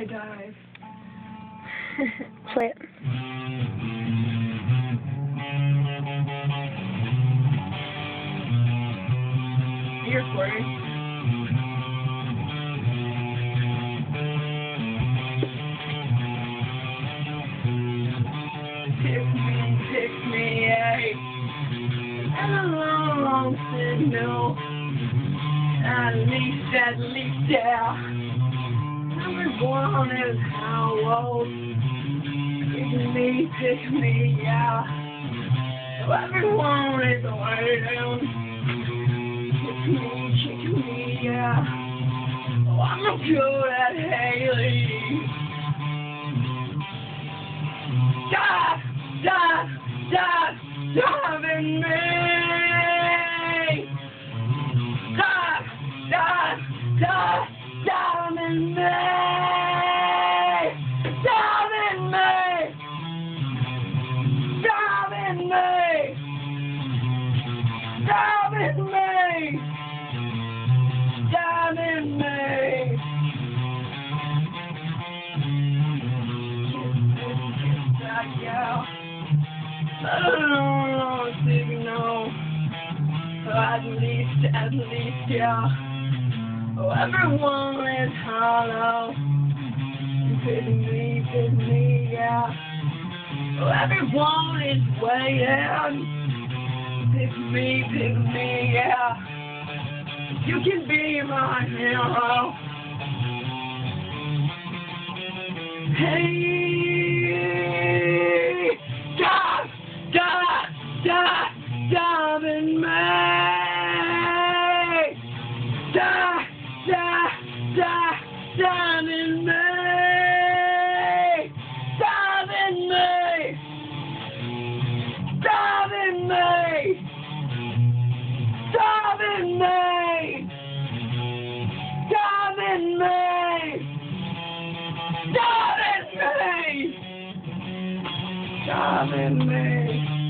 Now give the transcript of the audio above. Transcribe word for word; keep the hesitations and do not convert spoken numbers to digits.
I dive. Play it. You're recording. Pick me, pick me, hey. And a long, long signal. At least, at least, yeah. Number one is how old. Pick me, pick me, yeah. So everyone is waiting. Pick me, pick me, yeah. Oh, I'm no good at Haley. Dive, dive, dive, dive in me. Dive, dive, dive, dive in me. Dive in me. Dive in me. Dive in me. Dive in me. Yeah. I don't know, signal. At least, at least, yeah. Oh, everyone is hollow. Pick me, pick me, yeah. Oh, everyone is waiting. Pick me, pick me, yeah. You can be my hero. Hey, dive, dive, dive, dive in me. Dive, dive, dive, dive in me. Dive in me. Dive in me. Dive in me. Dive in me. Dive in me. Dive in me.